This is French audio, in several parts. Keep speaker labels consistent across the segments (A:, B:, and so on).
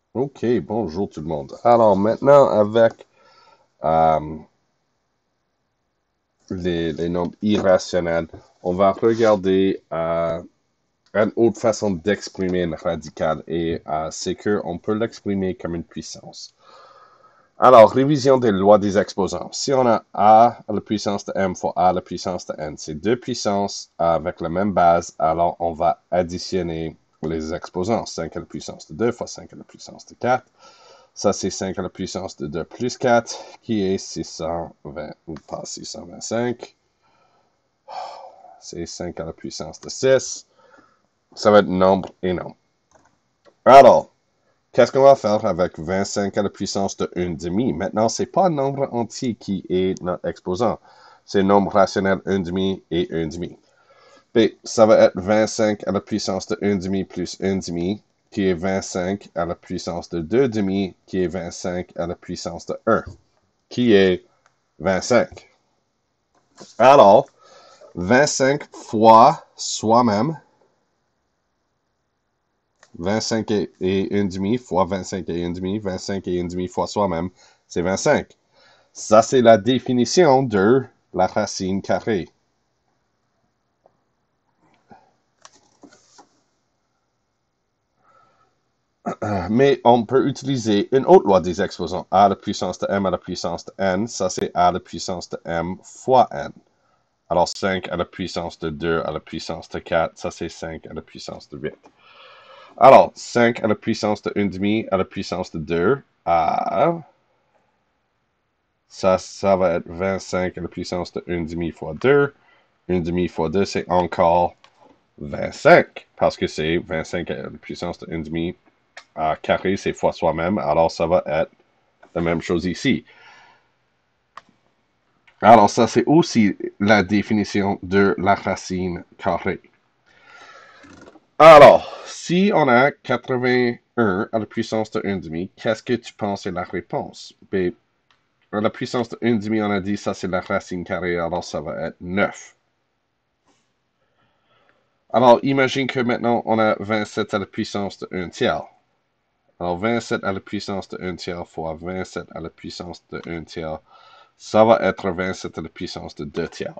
A: OK, bonjour tout le monde. Alors maintenant, avec euh, les nombres irrationnels, on va regarder une autre façon d'exprimer une radicale et c'est qu'on peut l'exprimer comme une puissance. Alors, révision des lois des exposants. Si on a a à la puissance de m fois a à la puissance de n, c'est deux puissances avec la même base, alors on va additionner les exposants. 5 à la puissance de 2 fois 5 à la puissance de 4. Ça, c'est 5 à la puissance de 2 plus 4, qui est 620, ou pas 625. C'est 5 à la puissance de 6. Ça va être nombre et nombre. Alors, qu'est-ce qu'on va faire avec 25 à la puissance de 1 demi? Maintenant, c'est pas un nombre entier qui est notre exposant. C'est un nombre rationnel 1 demi et 1 demi. B, ça va être 25 à la puissance de 1 demi plus 1 demi, qui est 25 à la puissance de 2 demi, qui est 25 à la puissance de 1, qui est 25. Alors, 25 fois soi-même, 25 et 1 demi fois 25 et 1 demi, 25 et 1 demi fois soi-même, c'est 25. Ça, c'est la définition de la racine carrée. Mais on peut utiliser une autre loi des exposants. A à la puissance de m à la puissance de n, ça c'est a à la puissance de m fois n. Alors 5 à la puissance de 2 à la puissance de 4, ça c'est 5 à la puissance de 8. Alors, 5 à la puissance de 1 demi à la puissance de 2, ça va être 25 à la puissance de 1 demi fois 2. 1 demi fois 2, c'est encore 25, parce que c'est 25 à la puissance de 1 demi carré, c'est fois soi-même, alors ça va être la même chose ici. Alors ça, c'est aussi la définition de la racine carrée. Alors, si on a 81 à la puissance de 1 demi, qu'est-ce que tu penses est la réponse? Ben, à la puissance de 1 demi, on a dit ça c'est la racine carrée, alors ça va être 9. Alors, imagine que maintenant on a 27 à la puissance de 1 tiers. Alors, 27 à la puissance de 1 tiers fois 27 à la puissance de 1 tiers, ça va être 27 à la puissance de 2 tiers.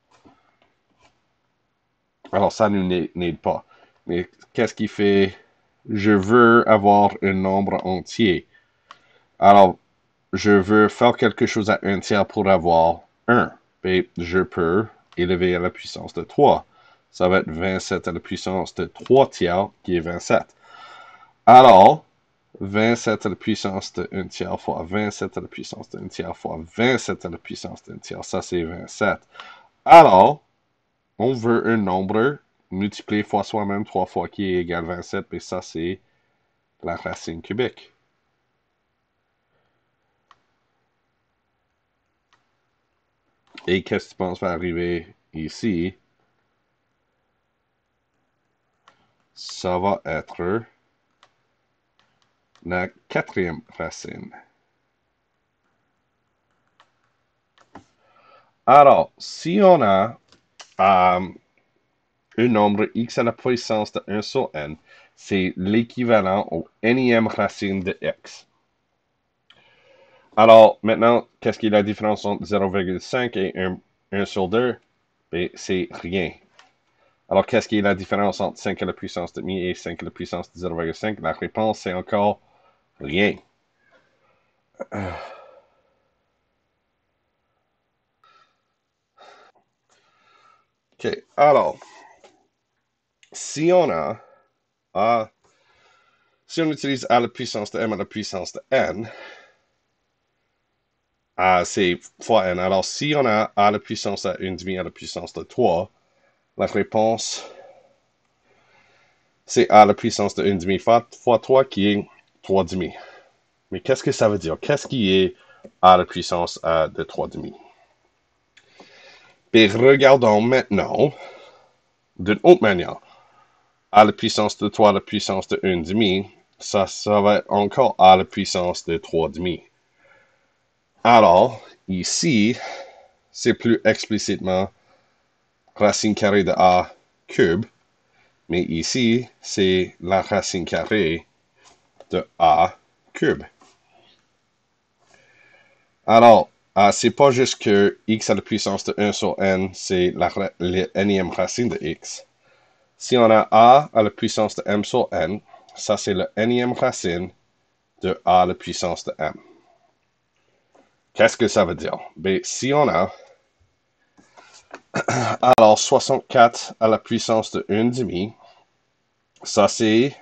A: Alors, ça ne nous n'aide pas. Mais qu'est-ce qui fait? Je veux avoir un nombre entier. Alors, je veux faire quelque chose à 1 tiers pour avoir 1. Et je peux élever à la puissance de 3. Ça va être 27 à la puissance de 3 tiers, qui est 27. Alors, 27 à la puissance de 1 tiers fois 27 à la puissance de 1 tiers fois 27 à la puissance de 1 tiers, ça c'est 27. Alors, on veut un nombre multiplié fois soi-même 3 fois qui est égal à 27, et ça c'est la racine cubique. Et qu'est-ce que tu penses va arriver ici? Ça va être la quatrième racine. Alors, si on a un nombre x à la puissance de 1 sur n, c'est l'équivalent au nème racine de x. Alors, maintenant, qu'est-ce qui est la différence entre 0,5 et 1 sur 2? Ben, c'est rien. Alors, qu'est-ce qui est la différence entre 5 à la puissance de demi et 5 à la puissance de 0,5? La réponse, c'est encore rien. OK, alors, si on a si on utilise a à la puissance de m à la puissance de n, c'est fois n. Alors, si on a a à la puissance de 1 demi à la puissance de 3, la réponse, c'est a à la puissance de 1 demi fois 3 qui est 3 demi. Mais qu'est-ce que ça veut dire? Qu'est-ce qui est a à la puissance de 3 demi? Et regardons maintenant d'une autre manière. A à la puissance de 3 à la puissance de 1 demi, ça va être encore a à la puissance de 3 demi. Alors, ici, c'est plus explicitement racine carrée de a cube, mais ici, c'est la racine carrée de a cube. Alors, c'est pas juste que x à la puissance de 1 sur n, c'est la nème racine de x. Si on a a à la puissance de m sur n, ça c'est la nème racine de a à la puissance de m. Qu'est-ce que ça veut dire? Ben, si on a alors 64 à la puissance de 1 demi, ça c'est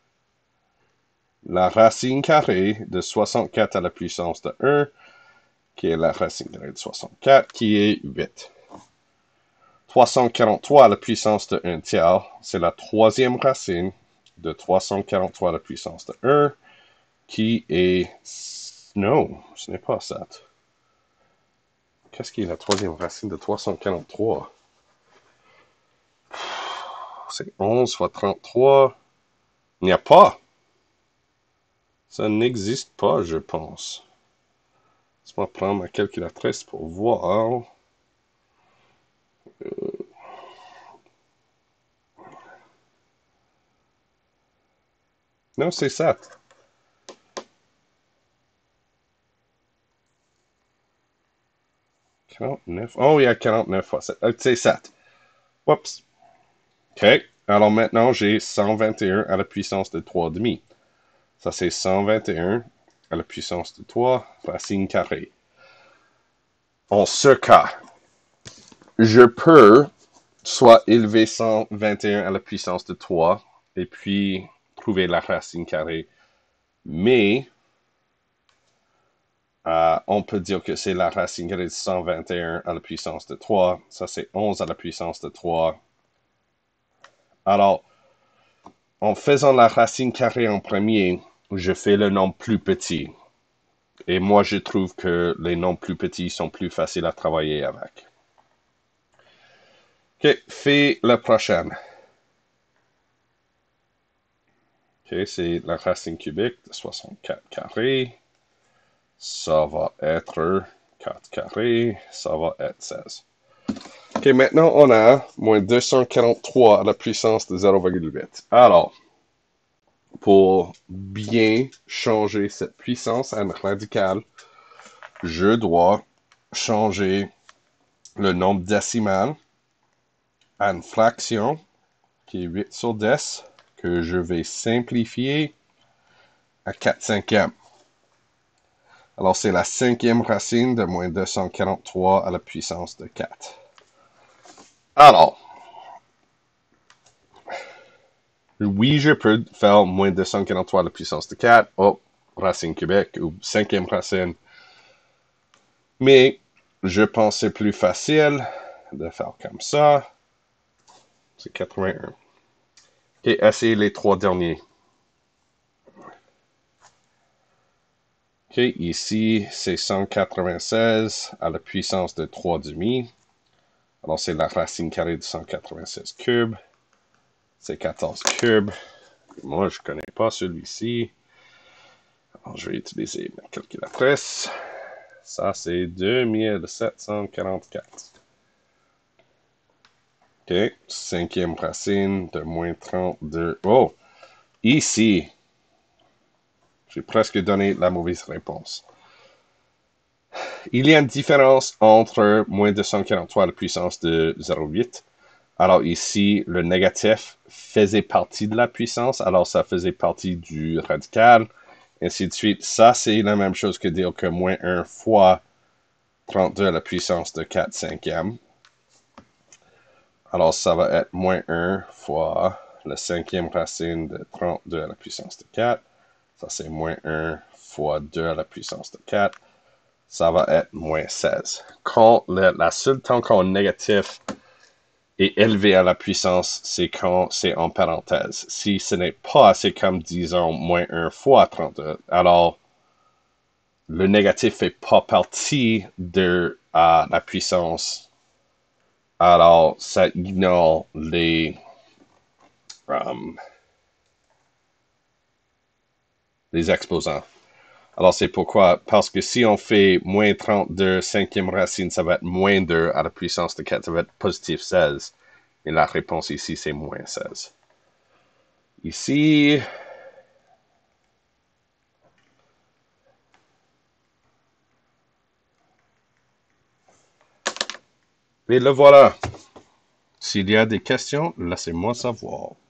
A: la racine carrée de 64 à la puissance de 1, qui est la racine carrée de 64, qui est 8. 343 à la puissance de 1 tiers, c'est la troisième racine de 343 à la puissance de 1, qui est... Non, ce n'est pas ça. Qu'est-ce qui est la troisième racine de 343? C'est 11 fois 33. Il n'y a pas. Ça n'existe pas, je pense. Laisse-moi prendre ma calculatrice pour voir. Non, c'est ça. 49. Oh, il y a 49 fois 7. C'est 7. Oups. OK. Alors maintenant, j'ai 121 à la puissance de 3,5. Ça, c'est 121 à la puissance de 3, racine carrée. En ce cas, je peux soit élever 121 à la puissance de 3 et puis trouver la racine carrée. Mais on peut dire que c'est la racine carrée de 121 à la puissance de 3. Ça, c'est 11 à la puissance de 3. Alors, en faisant la racine carrée en premier, je fais le nombre plus petit. Et moi, je trouve que les nombres plus petits sont plus faciles à travailler avec. OK, fais la prochaine. OK, c'est la racine cubique de 64 carré. Ça va être 4 carré. Ça va être 16. OK, maintenant, on a moins 243 à la puissance de 0,8. Alors, pour bien changer cette puissance à une radicale, je dois changer le nombre décimal à une fraction qui est 8 sur 10, que je vais simplifier à 4 cinquièmes. Alors, c'est la cinquième racine de moins 243 à la puissance de 4. Alors, oui, je peux faire moins 243 à la puissance de 4. Oh, racine cubique ou cinquième racine. Mais je pensais plus facile de faire comme ça. C'est 81. Et essayez les trois derniers. OK, ici, c'est 196 à la puissance de 3,5. Alors, c'est la racine carrée de 196 cubes. C'est 14 cubes. Moi, je ne connais pas celui-ci. Alors, je vais utiliser ma calculatrice. Ça, c'est 2744. OK, cinquième racine de moins 32. Oh, ici, j'ai presque donné la mauvaise réponse. Il y a une différence entre moins 243 à la puissance de 0,8. Alors ici, le négatif faisait partie de la puissance, alors ça faisait partie du radical, ainsi de suite. Ça, c'est la même chose que dire que moins 1 fois 32 à la puissance de 4 cinquièmes. Alors ça va être moins 1 fois la cinquième racine de 32 à la puissance de 4. Ça, c'est moins 1 fois 2 à la puissance de 4. Ça va être moins 16. Quand la seule temps qu'on est négatif est élevé à la puissance, c'est quand c'est en parenthèse. Si ce n'est pas, c'est comme, disons, moins 1 fois 32. Alors, le négatif fait pas partie de la puissance. Alors, ça ignore les exposants. Alors, c'est pourquoi, parce que si on fait moins 32 cinquième racine, ça va être moins 2 à la puissance de 4, ça va être positif 16. Et la réponse ici, c'est moins 16. Ici, Et le voilà. S'il y a des questions, laissez-moi savoir.